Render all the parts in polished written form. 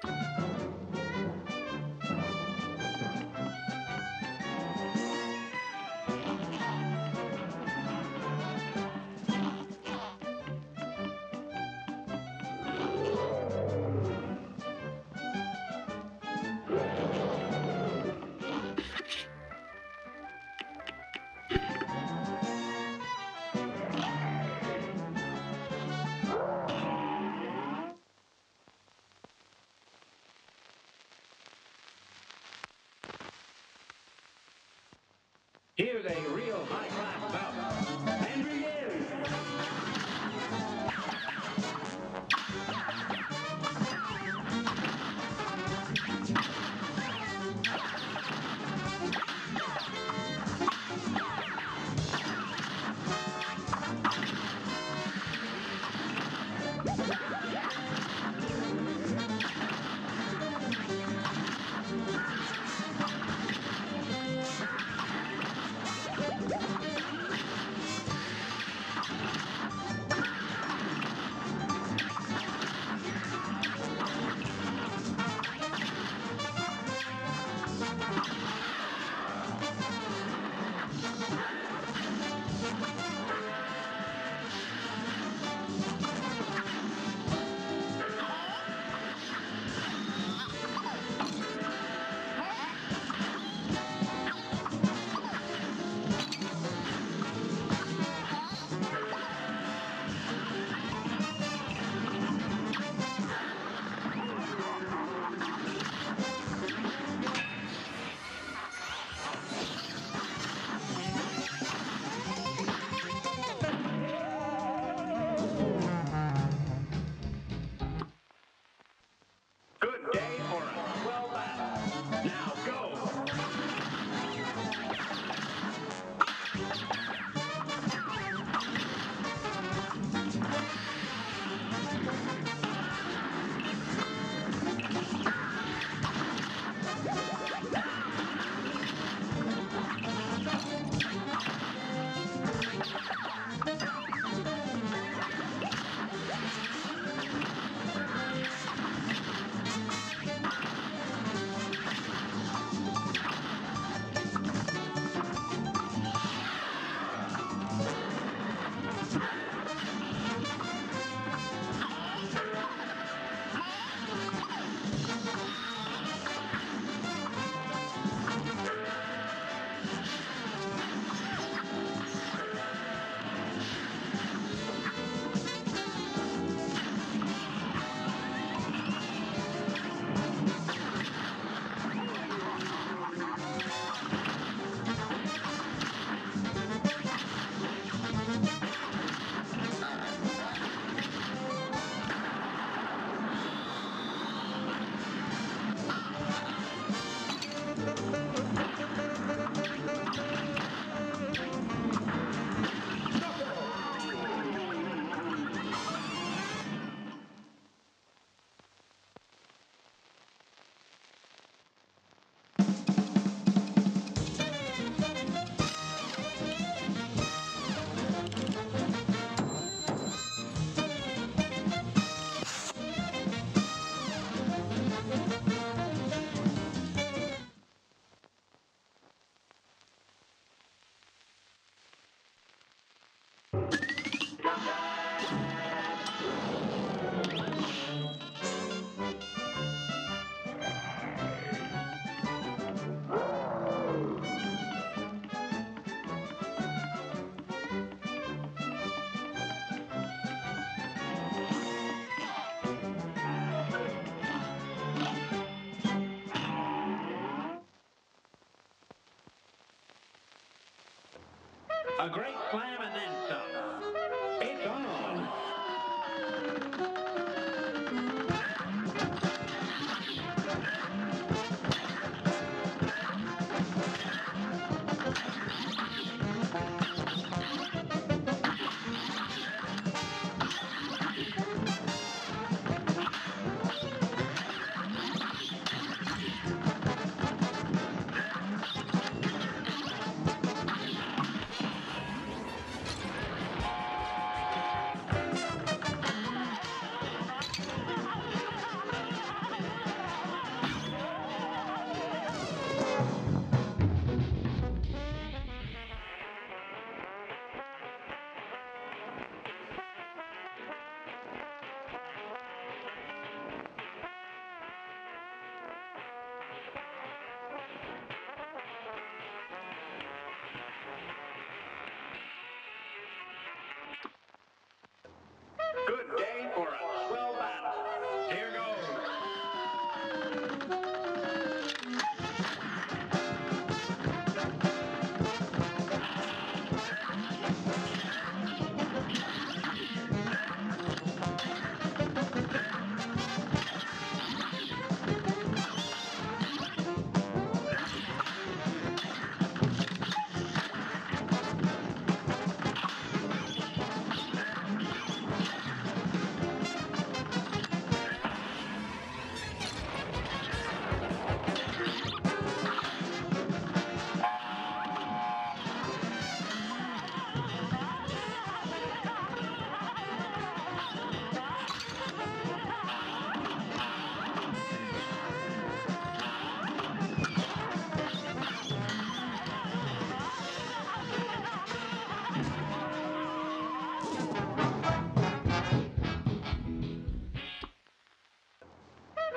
Here's a real high-class bout. And begin! Good day or a swell battle. Now go! A great slam and then some. It's on.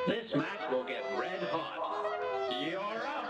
This match will get red hot. You're up.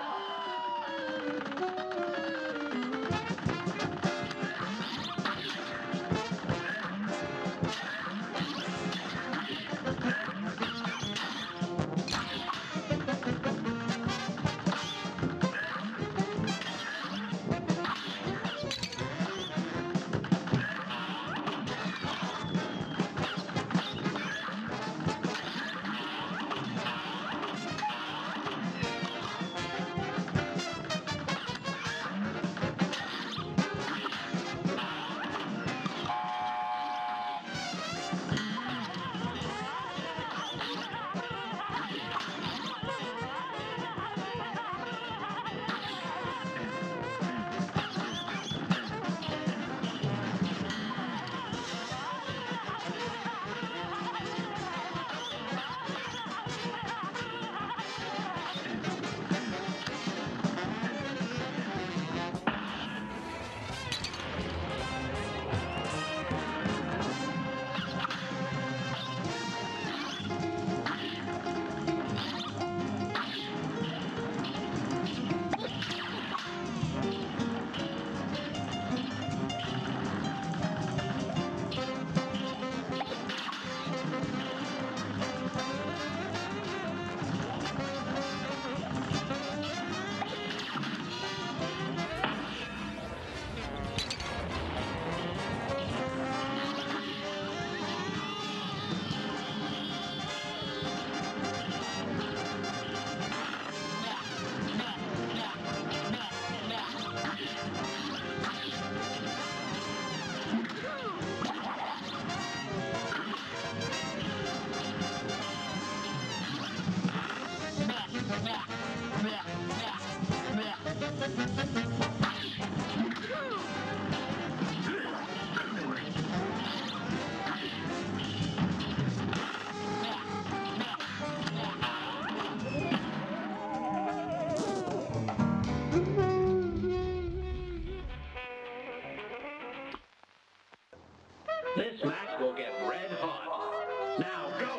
This match will get red hot. Now go!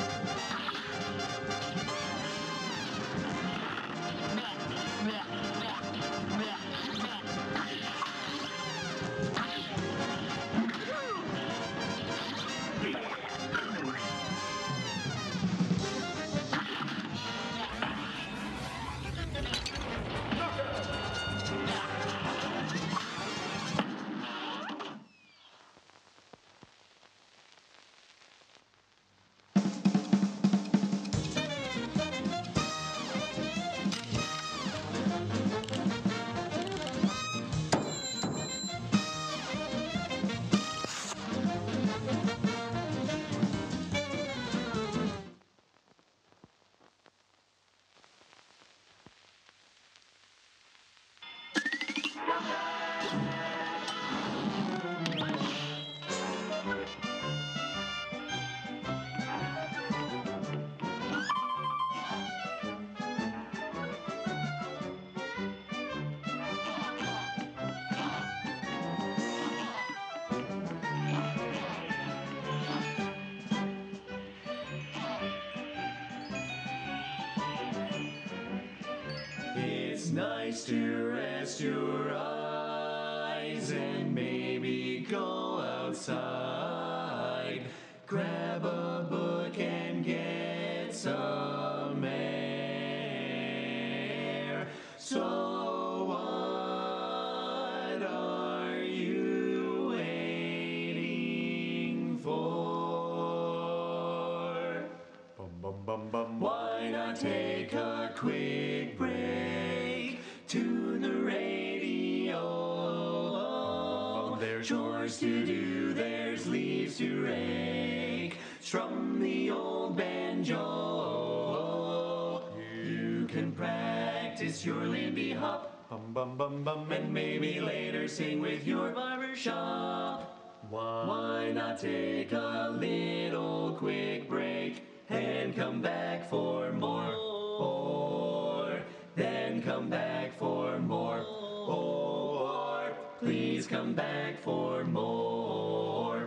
Yeah. It's nice to rest your eyes and maybe go outside. Grab a book and get some air. So what are you waiting for? Bum, bum, bum, bum. Why not take a quick break? Tune the radio. There's chores to do, there's leaves to rake. Strum the old banjo. You can practice your Lindy Hop. Bum, bum, bum, bum. And maybe later sing with your barbershop. Why not take a little quick break and come back for more? Or then come back for more. Or please come back for more.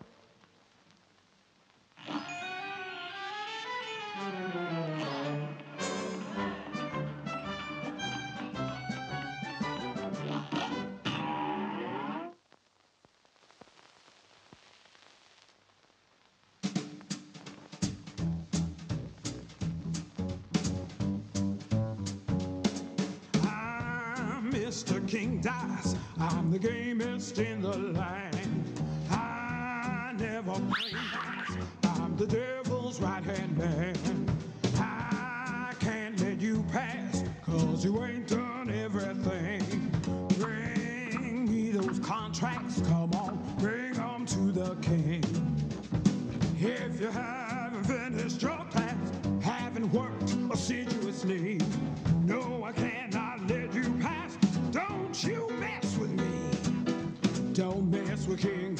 Mr. King Dice, I'm the gamest in the land. I never play dice, I'm the devil's right-hand man. I can't let you pass, cause you ain't done everything. Bring me those contracts, come on, bring them to the king. If you haven't finished your class, haven't worked assiduously, no, I cannot let you pass. Don't you mess with me. Don't mess with King